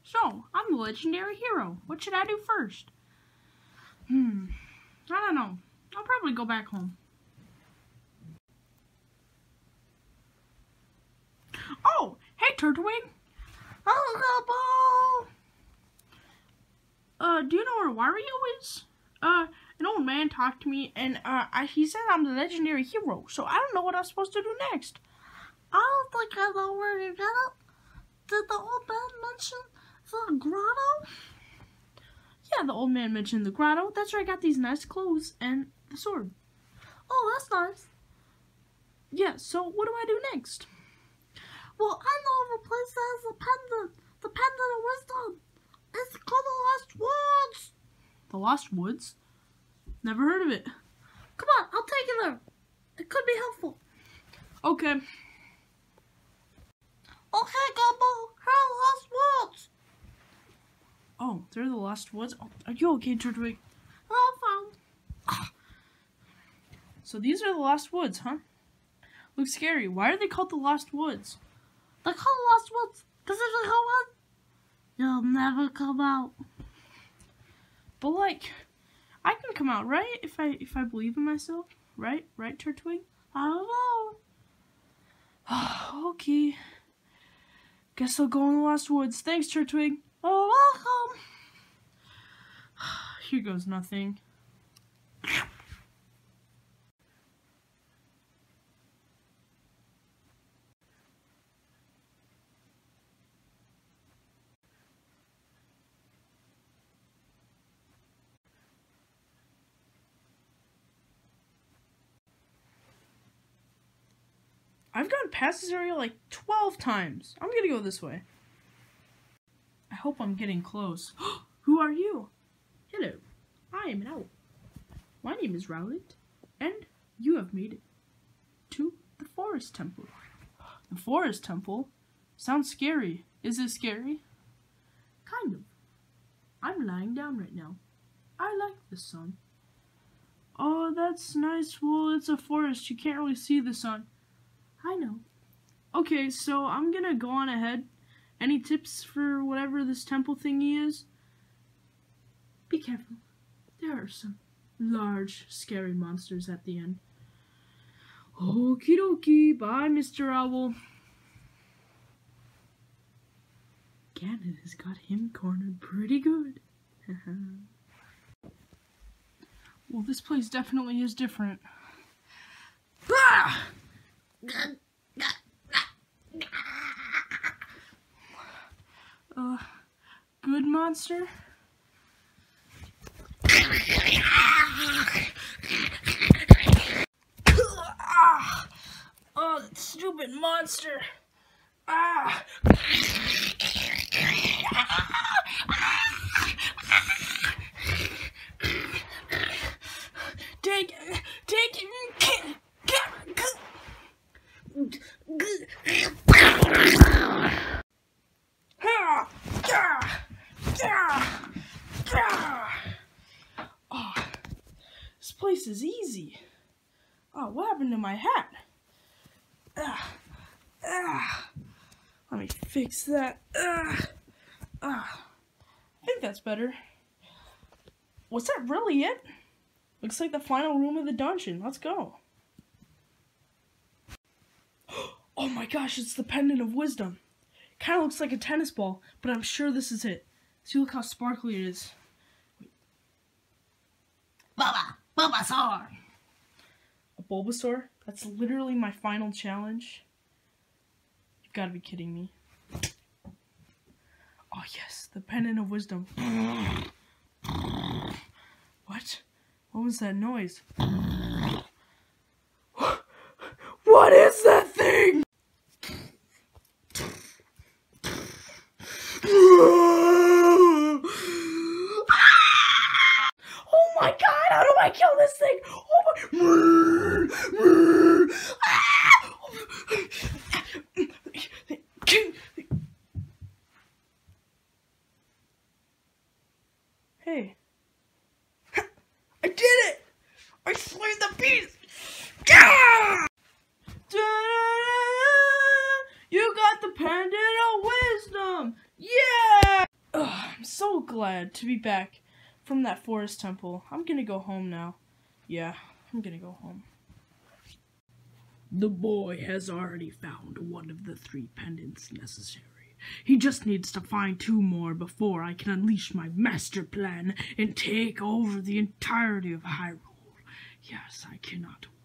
So, I'm the legendary hero. What should I do first? I don't know. I'll probably go back home. Oh, hey, Turtwig. Oh, Do you know where Wario is? An old man talked to me, and he said I'm the legendary hero, so I don't know what I'm supposed to do next. I don't think I know where you got it. Did the old man mention the grotto? Yeah, the old man mentioned the grotto. That's where I got these nice clothes and the sword. Oh, that's nice. Yeah, so what do I do next? Well, I know of a place that has a pendant. The pendant of wisdom. It's called the Lost Woods. The Lost Woods? Never heard of it. Come on, I'll take you there. It could be helpful. Okay. Okay, Gumbo. Here are the Lost Woods. Oh, they're the Lost Woods? Oh, are you okay, Turtwig? I'm fine. So these are the Lost Woods, huh? Looks scary. Why are they called the Lost Woods? They're called the Lost Woods because if you go in, you'll never come out. But like, I can come out, right? If I believe in myself, right? Right, Turtwig? I don't know. Okay. Guess I'll go in the Lost Woods. Thanks, Turtwig. Oh, welcome. Here goes nothing. I've gone past this area like 12 times. I'm gonna go this way. I hope I'm getting close. Who are you? Hello, I am an owl. My name is Rowlet, and you have made it to the Forest Temple. The Forest Temple? Sounds scary. Is it scary? Kind of. I'm lying down right now. I like the sun. Oh, that's nice. Well, it's a forest. You can't really see the sun. I know. Okay, so I'm gonna go on ahead. Any tips for whatever this temple thingy is? Be careful. There are some large, scary monsters at the end. Okie dokie. Bye, Mr. Owl. Ganon has got him cornered pretty good. Well, this place definitely is different. Ah! Good monster? Oh, that stupid monster! Ah! Take it! Oh, this place is easy. Oh, what happened to my hat? Let me fix that. I think that's better. Was that really it? Looks like the final room of the dungeon. Let's go. Oh my gosh, it's the Pendant of Wisdom. Kind of looks like a tennis ball, but I'm sure this is it. See, look how sparkly it is. Wait. Bulbasaur. A Bulbasaur? That's literally my final challenge. You've got to be kidding me. Oh yes, the Pendant of Wisdom. What? What was that noise? What is that thing? Oh my god, how do I kill this thing? Hey. I did it! I slayed the beast! You got the Pendant of Wisdom! Yeah! glad to be back from that forest temple. I'm gonna go home now. Yeah, I'm gonna go home. The boy has already found one of the 3 pendants necessary. He just needs to find 2 more before I can unleash my master plan and take over the entirety of Hyrule. Yes, I cannot